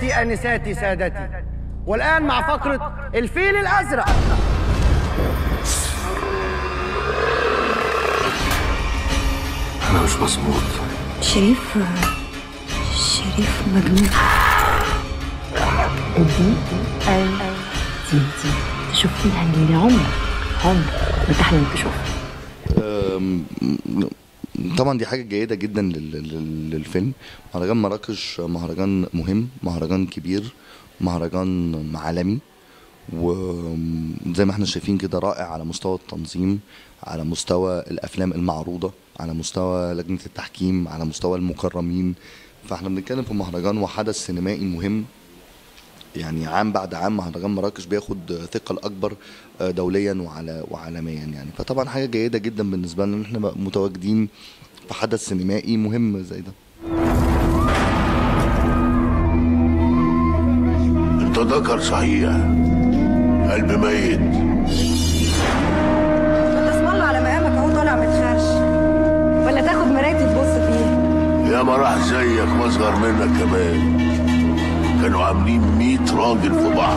سادتي أنساتي سادتي، والآن مع فقرة الفيل الأزرق. أنا مش مظبوط. شريف مجنون. دي تشوفيها اللي عمرك ما تحلم تشوفها. طبعا دي حاجة جيدة جدا للفيلم. مهرجان مراكش مهرجان مهم، مهرجان كبير، مهرجان عالمي، وزي ما احنا شايفين كده رائع على مستوى التنظيم، على مستوى الأفلام المعروضة، على مستوى لجنة التحكيم، على مستوى المكرمين. فاحنا بنتكلم في مهرجان وحدث سينمائي مهم، يعني عام بعد عام مهرجان مراكش بياخد ثقل اكبر دوليا وعالميا يعني. فطبعا حاجه جيده جدا بالنسبه لنا ان احنا متواجدين في حدث سينمائي مهم زي ده. انت ذكر صحيح، قلب ميت. اسم الله على مقامك اهو طالع متخرش، ولا تاخد مرايتي تبص فيها؟ يا ما راح زيك واصغر منك كمان كانوا عاملين 100 راجل في بعض.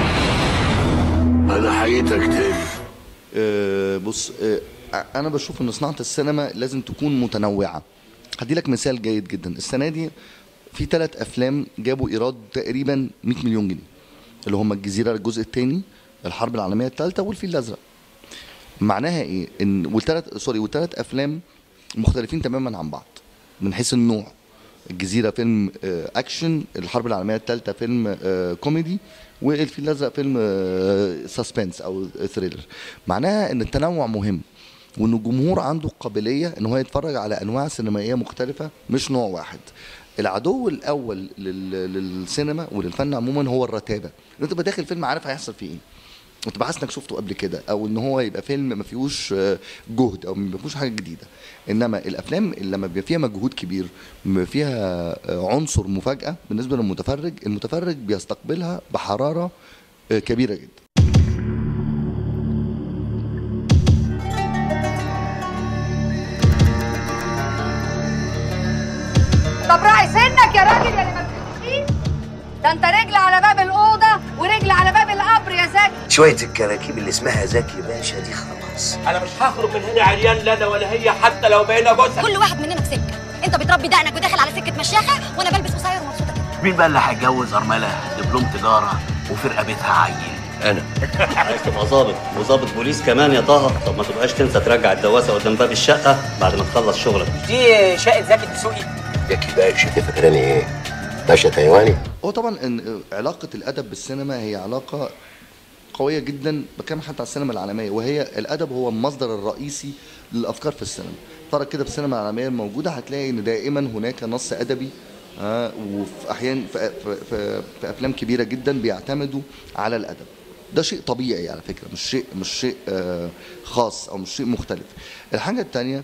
انا حييتك تاني. بص، انا بشوف ان صناعه السينما لازم تكون متنوعه. هدي لك مثال جيد جدا. السنه دي في 3 افلام جابوا ايراد تقريبا 100 مليون جنيه، اللي هم الجزيره الجزء الثاني، الحرب العالميه الثالثه، والفيل الازرق. معناها ايه؟ ان والثلاث افلام مختلفين تماما عن بعض من حيث النوع. الجزيرة فيلم أكشن، الحرب العالمية الثالثة فيلم كوميدي، والفيل الأزرق فيلم ساسبنس أو ثريلر. معناها إن التنوع مهم، وإن الجمهور عنده قابلية إن هو يتفرج على أنواع سينمائية مختلفة مش نوع واحد. العدو الأول للسينما وللفن عموما هو الرتابة. أنت تبقى داخل فيلم عارف هيحصل فيه إيه، وتبقى حاسس انك شفته قبل كده، او ان هو يبقى فيلم ما فيهوش جهد او ما فيهوش حاجه جديده. انما الافلام اللي لما بيبقى فيها مجهود كبير، بيبقى فيها عنصر مفاجاه بالنسبه للمتفرج، المتفرج بيستقبلها بحراره كبيره جدا. طب راعي سنك يا راجل يا اللي ما بتمشيش. ده انت رجل على باب الاوضه ورجل على باب القبر يا زكي. شويه الكراكيب اللي اسمها زكي باشا دي خلاص. انا مش هخرج من هنا عريان، لا انا ولا هي، حتى لو بقينا جثث. كل واحد مننا في سكه، انت بتربي دقنك وداخل على سكه مشاخه، وانا بلبس قصير ومبسوطه كده. مين بقى اللي هيتجوز ارمله دبلوم تجاره وفي رقبتها عيل؟ انا عايز تبقى ظابط وظابط بوليس كمان يا طه. طب ما تبقاش تنسى ترجع الدواسه قدام باب الشقه بعد ما تخلص شغلك. دي شقه زكي الدسوقي. زكي باشا انت فاكراني ايه؟ باشا تايواني؟ هو طبعا ان علاقه الادب بالسينما هي علاقه قويه جدا، بتكلم حتى على السينما العالميه، وهي الادب هو المصدر الرئيسي للافكار في السينما. اتفرج كده في السينما العالميه الموجوده هتلاقي ان دائما هناك نص ادبي، وفي احيان في افلام كبيره جدا بيعتمدوا على الادب. ده شيء طبيعي على فكره، مش شيء خاص او مش شيء مختلف. الحاجه الثانيه،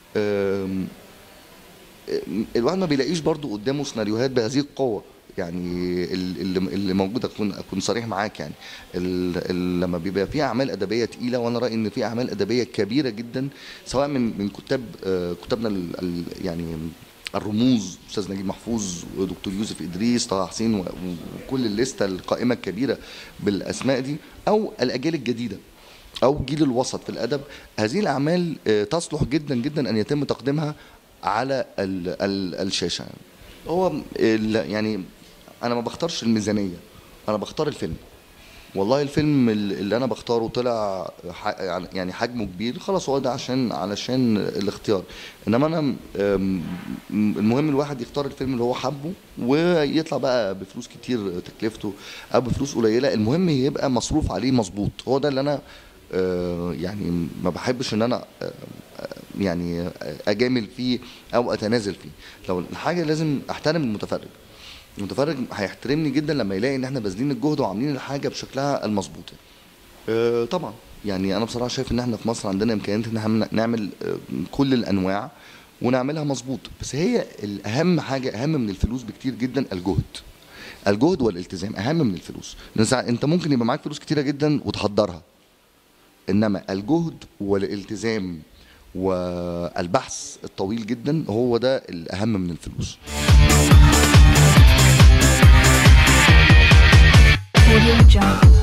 الواحد ما بيلاقيش برضو قدامه سيناريوهات بهذه القوه، يعني اللي موجوده. اكون صريح معاك، يعني لما بيبقى في اعمال ادبيه تقيله، وانا رايي ان في اعمال ادبيه كبيره جدا سواء من كتابنا يعني الرموز، استاذ نجيب محفوظ ودكتور يوسف ادريس، طه حسين، وكل الليسته القائمه الكبيره بالاسماء دي، او الاجيال الجديده او جيل الوسط في الادب. هذه الاعمال تصلح جدا جدا ان يتم تقديمها على الشاشه. هو يعني انا ما بختارش الميزانيه، انا بختار الفيلم. والله الفيلم اللي انا بختاره طلع يعني حجمه كبير، خلاص هو ده علشان الاختيار. انما انا المهم الواحد يختار الفيلم اللي هو حبه، ويطلع بقى بفلوس كتير تكلفته او بفلوس قليله، المهم يبقى مصروف عليه مظبوط. هو ده اللي انا يعني ما بحبش ان انا يعني اجامل فيه او اتنازل فيه. لو الحاجه لازم احترم المتفرج هيحترمني جدا لما يلاقي ان احنا باذلين الجهد وعاملين الحاجه بشكلها المظبوط. طبعا يعني انا بصراحه شايف ان احنا في مصر عندنا امكانيات ان احنا نعمل كل الانواع ونعملها مظبوط، بس هي الاهم حاجه، اهم من الفلوس بكتير جدا، الجهد والالتزام اهم من الفلوس. انت ممكن يبقى معاك فلوس كتيره جدا وتحضرها، انما الجهد والالتزام والبحث الطويل جدا هو ده الاهم من الفلوس. Jungle.